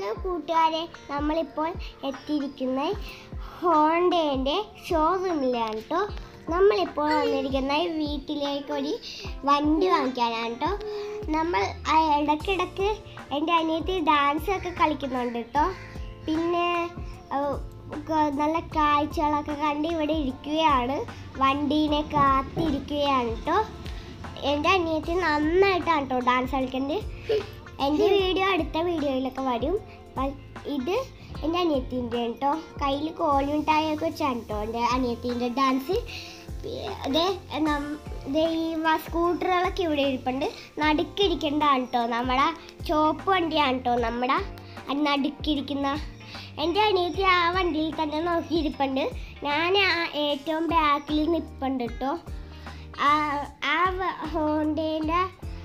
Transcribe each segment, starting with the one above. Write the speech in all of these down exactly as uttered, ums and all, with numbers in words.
Hello കൂട്ടുകാരെ, നമ്മളിപ്പോൾ എത്തിയിരിക്കുന്ന ഹോണ്ടയുടെ ഷോറൂമിലാണ് കേട്ടോ. നമ്മളിപ്പോൾ വന്നിരിക്കുന്ന വീട്ടിലേക്ക് ഒരു വണ്ടി വാങ്ങിക്കാനാണ് കേട്ടോ. നമ്മൾ ഇടയ്ക്കിടയ്ക്ക് എൻ്റെ അനിയത്തി ഡാൻസ് ഒക്കെ കളിക്കുന്നുണ്ട് കേട്ടോ. പിന്നെ നല്ല കാഴ്ചകളൊക്കെ കണ്ട് ഇവിടെ ഇരിക്കുകയാണ്, വണ്ടീനെ കാത്തിരിക്കുകയാണ് കേട്ടോ. എൻ്റെ അനിയത്തി നന്നായിട്ടാണ് കേട്ടോ ഡാൻസ് കളിക്കുന്നത്. എൻ്റെ വീഡിയോ അടുത്ത വീഡിയോയിലൊക്കെ വരും. ഇത് എൻ്റെ അനിയത്തിൻ്റെ കേട്ടോ. കയ്യിൽ കോലുമിഠായൊക്കെ വെച്ചാണ് കേട്ടോ എൻ്റെ അനിയത്തിൻ്റെ ഡാൻസ്. ഇതേ ഇതേ ഈ സ്കൂട്ടറുകളൊക്കെ ഇവിടെ ഇരിപ്പുണ്ട്. നടുക്കിരിക്കേണ്ടതാണ് കേട്ടോ നമ്മുടെ ചോപ്പ് വണ്ടിയാണ് കേട്ടോ. നമ്മുടെ നടുക്കിരിക്കുന്ന എൻ്റെ അനിയത്തി ആ വണ്ടിയിൽ തന്നെ നോക്കിയിരിപ്പുണ്ട്. ഞാൻ ആ ഏറ്റവും ബാക്കിൽ നിൽപ്പുണ്ട് കേട്ടോ. ആ ഹോണ്ടേൻ്റെ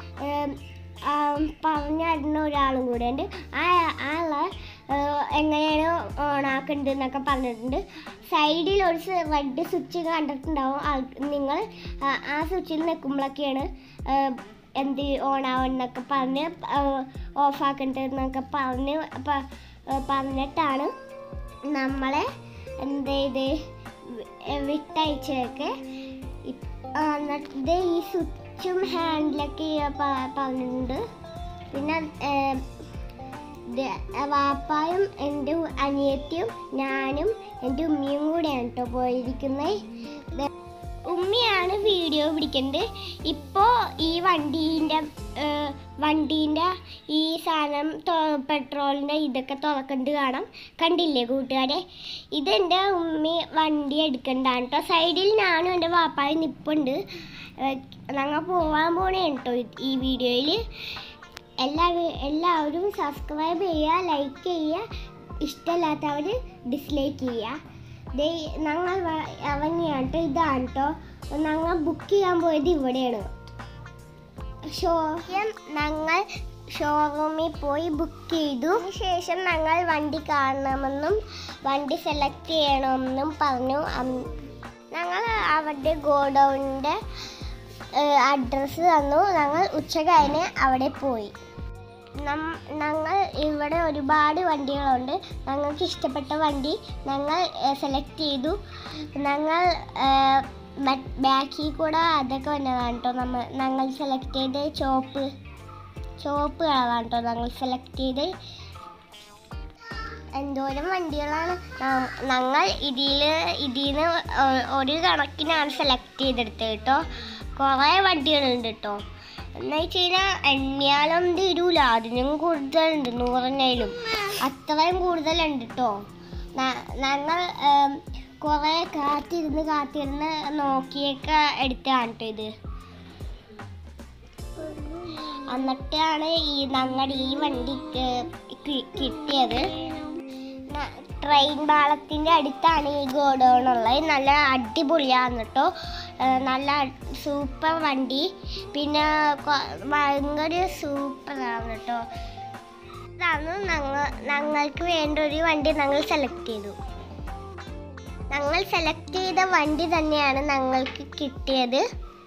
പറഞ്ഞിരുന്ന ഒരാളും കൂടെ ഉണ്ട്. ആ ആളെ എങ്ങനെയാണ് ഓണാക്കേണ്ടതെന്നൊക്കെ പറഞ്ഞിട്ടുണ്ട്. സൈഡിൽ ഒരു വണ്ടി സ്വിച്ച് കണ്ടിട്ടുണ്ടാവും നിങ്ങൾ. ആ സ്വിച്ചിൽ നിൽക്കുമ്പോഴൊക്കെയാണ് എന്ത് ഓണാവെന്നൊക്കെ പറഞ്ഞ് ഓഫാക്കേണ്ടതെന്നൊക്കെ പറഞ്ഞ് പറഞ്ഞിട്ടാണ് നമ്മളെ എന്ത് ചെയ്ത് വിട്ടയച്ചതൊക്കെ. എന്നിട്ട് ഈ സ്വിച്ചും ഹാൻഡിലൊക്കെ പറഞ്ഞിട്ടുണ്ട്. പിന്നെ വാപ്പായും എൻ്റെ അനിയത്തിയും ഞാനും എൻ്റെ ഉമ്മയും കൂടെയാണ് കേട്ടോ പോയിരിക്കുന്നത്. ഉമ്മയാണ് വീഡിയോ പിടിക്കുന്നത്. ഇപ്പോൾ ഈ വണ്ടീൻ്റെ വണ്ടീൻ്റെ ഈ സാധനം പെട്രോളിൻ്റെ ഇതൊക്കെ തുറക്കേണ്ട കാണാം. കണ്ടില്ലേ കൂട്ടുകാരെ, ഇതെൻ്റെ ഉമ്മി വണ്ടി എടുക്കേണ്ടതാണ് കേട്ടോ. സൈഡിൽ ഞാനും എൻ്റെ വാപ്പായും നിൽപ്പുണ്ട്. ഞങ്ങൾ പോകാൻ പോണേ കേട്ടോ ഈ വീഡിയോയിൽ. എല്ലാ എല്ലാവരും സബ്സ്ക്രൈബ് ചെയ്യുക, ലൈക്ക് ചെയ്യുക, ഇഷ്ടമില്ലാത്തവർ ഡിസ്ലൈക്ക് ചെയ്യുക. ദേ ഞങ്ങൾ ഇറങ്ങിയാണ് കേട്ടോ. ഇതാണ് കേട്ടോ ഞങ്ങൾ ബുക്ക് ചെയ്യാൻ പോയത് ഇവിടെയാണ്. ഷോ ഞങ്ങൾ ഷോറൂമിൽ പോയി ബുക്ക് ചെയ്തു. ശേഷം ഞങ്ങൾ വണ്ടി കാണണമെന്നും വണ്ടി സെലക്ട് ചെയ്യണമെന്നും പറഞ്ഞു. ഞങ്ങൾ അവരുടെ ഗോഡൗണിൻ്റെ അഡ്രസ്സ് തന്നു. ഞങ്ങൾ ഉച്ച കഴിഞ്ഞ് അവിടെ പോയി. ഞങ്ങൾ ഇവിടെ ഒരുപാട് വണ്ടികളുണ്ട്. ഞങ്ങൾക്ക് ഇഷ്ടപ്പെട്ട വണ്ടി ഞങ്ങൾ സെലക്ട് ചെയ്തു. ഞങ്ങൾ ബാക്കിൽ കൂടെ അതൊക്കെ വന്നതാണ് കേട്ടോ. നമ്മൾ ഞങ്ങൾ സെലക്ട് ചെയ്ത് ചോപ്പ് ചോപ്പ് കളറാണ് കേട്ടോ ഞങ്ങൾ സെലക്ട് ചെയ്ത്. എന്തോരം വണ്ടികളാണ് ഞങ്ങൾ ഇതിൽ ഇതിൽ നിന്ന് ഒരു കണക്കിനാണ് സെലക്ട് ചെയ്തെടുത്തത് കേട്ടോ. കുറേ വണ്ടികളുണ്ട് കേട്ടോ. എന്ന് വെച്ച് കഴിഞ്ഞാൽ എണ്ണിയാലും തരൂല, അതിനും കൂടുതലുണ്ട്, നൂറെണ്ണയിലും അത്രയും കൂടുതലുണ്ട് കേട്ടോ. ഞങ്ങൾ കുറേ കാത്തിരുന്ന് കാത്തിരുന്ന് നോക്കിയൊക്കെ എടുത്താണ് കേട്ടോ ഇത്. എന്നിട്ടാണ് ഈ ഞങ്ങളുടെ ഈ വണ്ടി കിട്ടിയത്. ട്രെയിൻ പാളത്തിൻ്റെ അടുത്താണ് ഈ ഗോഡൗൺ ഉള്ളത്. നല്ല അടിപൊളിയാണ് കേട്ടോ. നല്ല സൂപ്പർ വണ്ടി. പിന്നെ ഭയങ്കര സൂപ്പറാണ് കേട്ടോ. ഇതാണ് ഞങ്ങൾ ഞങ്ങൾക്ക് വേണ്ട ഒരു വണ്ടി ഞങ്ങൾ സെലക്ട് ചെയ്തു. ഞങ്ങൾ സെലക്ട് ചെയ്ത വണ്ടി തന്നെയാണ് ഞങ്ങൾക്ക് കിട്ടിയത്.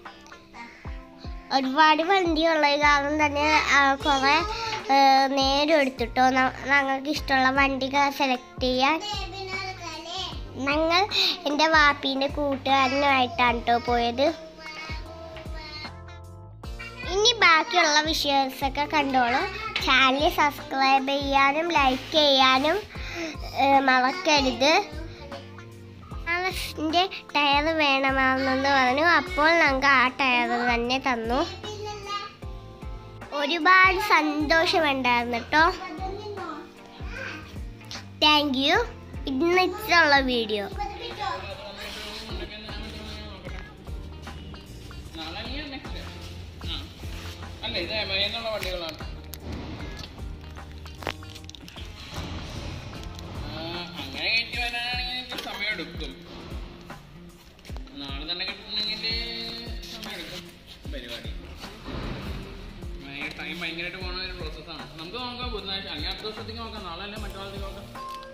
ഒരുപാട് വണ്ടിയുള്ളത് കാരണം തന്നെ കുറേ നേരം എടുത്തിട്ടോ ഞങ്ങൾക്ക് ഇഷ്ടമുള്ള വണ്ടികൾ സെലക്ട് ചെയ്യാൻ. ഞങ്ങൾ എൻ്റെ വാപ്പീൻ്റെ കൂട്ടുകാരനുമായിട്ടാണ് കേട്ടോ പോയത്. ഇനി ബാക്കിയുള്ള വിഷ്വൽസൊക്കെ കണ്ടോളൂ. ചാനൽ സബ്സ്ക്രൈബ് ചെയ്യാനും ലൈക്ക് ചെയ്യാനും മറക്കരുത്. എൻ്റെ ടയർ വേണമെന്ന് പറഞ്ഞു. അപ്പോൾ ഞങ്ങൾക്ക് ആ ടയർ തന്നെ തന്നു. ഒരുപാട് സന്തോഷമുണ്ടായിരുന്നു കേട്ടോ. Thank you. ഇന്നത്തെ വീഡിയോ വണ്ടികളാണ്. അങ്ങനെ കയറ്റി വരാനാണെങ്കിൽ സമയം എടുക്കും. നാളെ തന്നെ കിട്ടണമെങ്കിൽ സമയം എടുക്കും. പരിപാടി ടൈം ഭയങ്കരമായിട്ട് പോകുന്ന ഒരു പ്രോസസ്സാണ്. നമുക്ക് നോക്കാം ബുധനാഴ്ച അല്ലെങ്കിൽ അടുത്ത ദിവസത്തേക്ക് നോക്കാം. നാളെ അല്ലേ മറ്റന്നാളത്തേക്ക് നോക്കാം.